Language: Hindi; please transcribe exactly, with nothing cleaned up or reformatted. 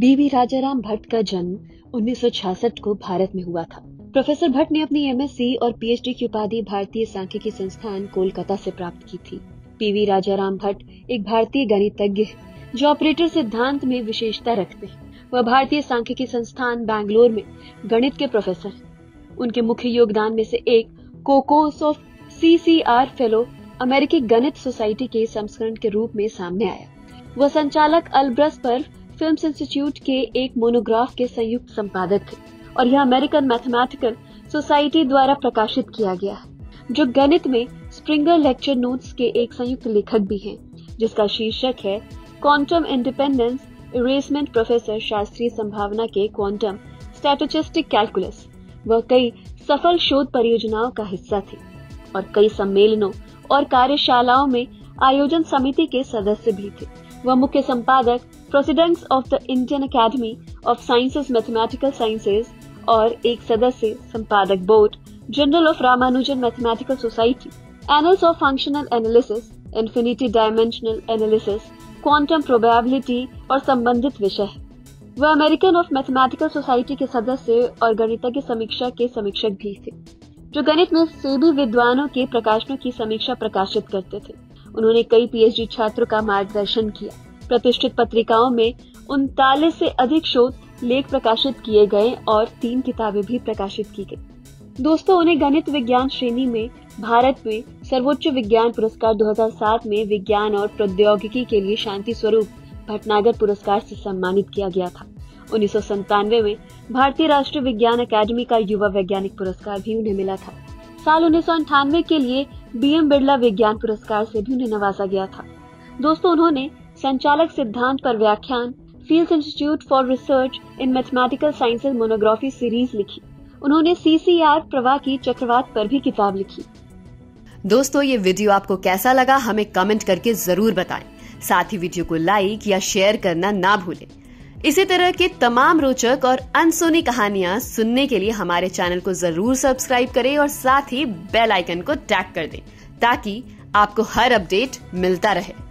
बी.वी. राजाराम भट्ट का जन्म उन्नीस सौ छियासठ को भारत में हुआ था। प्रोफेसर भट्ट ने अपनी एमएससी और पीएचडी की उपाधि भारतीय सांख्यिकी संस्थान कोलकाता से प्राप्त की थी। पी.वी. राजाराम भट्ट एक भारतीय गणितज्ञ है जो ऑपरेटर सिद्धांत में विशेषता रखते हैं। वह भारतीय सांख्यिकी संस्थान बैंगलोर में गणित के प्रोफेसर हैं। उनके मुख्य योगदान में से एक कोकोस ऑफ सीसीआर फेलो अमेरिकी गणित सोसाइटी के संस्करण के रूप में सामने आया। वह संचालक अल्ब्रस पर फिल्म्स इंस्टीट्यूट के एक मोनोग्राफ के संयुक्त संपादक थे और यह अमेरिकन मैथमेटिकल सोसाइटी द्वारा प्रकाशित किया गया है, जो गणित में स्प्रिंगर लेक्चर नोट्स के एक संयुक्त लेखक भी हैं, जिसका शीर्षक है क्वांटम इंडिपेंडेंस इरेसमेंट प्रोफेसर शास्त्रीय संभावना के क्वांटम स्टैटिस्टिक कैलकुलस। वह कई सफल शोध परियोजनाओं का हिस्सा थे और कई सम्मेलनों और कार्यशालाओं में आयोजन समिति के सदस्य भी थे। वह मुख्य संपादक presidents of the Indian academy of sciences mathematical sciences और एक सदस्य संपादक board journal of Ramanujan mathematical society, annals of functional analysis, infinity dimensional analysis, quantum probability और संबंधित विषय है। वह अमेरिकन ऑफ मैथमेटिकल सोसाइटी के सदस्य और गणितज्ञ समीक्षा के समीक्षक भी थे, जो गणित में सेबी विद्वानों के प्रकाशनों की समीक्षा प्रकाशित करते थे। उन्होंने कई पीएचडी छात्रों का मार्गदर्शन किया। प्रतिष्ठित पत्रिकाओं में उनतालीस से अधिक शोध लेख प्रकाशित किए गए और तीन किताबें भी प्रकाशित की गई। दोस्तों, उन्हें गणित विज्ञान श्रेणी में भारत में सर्वोच्च विज्ञान पुरस्कार दो हज़ार सात में विज्ञान और प्रौद्योगिकी के लिए शांति स्वरूप भटनागर पुरस्कार से सम्मानित किया गया था। उन्नीस सौ संतानवे में भारतीय राष्ट्रीय विज्ञान अकादमी का युवा वैज्ञानिक पुरस्कार भी उन्हें मिला था। साल उन्नीस सौ अंठानवे के लिए बीएम बिरला विज्ञान पुरस्कार से भी उन्हें नवाजा गया था। दोस्तों, उन्होंने संचालक सिद्धांत पर व्याख्यान, fields institute for research in mathematical sciences monography series लिखी। उन्होंने सीसीआर प्रवाह की चक्रवात पर भी किताब लिखी। दोस्तों, ये वीडियो आपको कैसा लगा हमें कमेंट करके जरूर बताएं। साथ ही वीडियो को लाइक या शेयर करना ना भूलें। इसी तरह के तमाम रोचक और अनसुनी कहानियां सुनने के लिए हमारे चैनल को जरूर सब्सक्राइब करें और साथ ही बेल आइकन को टैप कर दें ताकि आपको हर अपडेट मिलता रहे।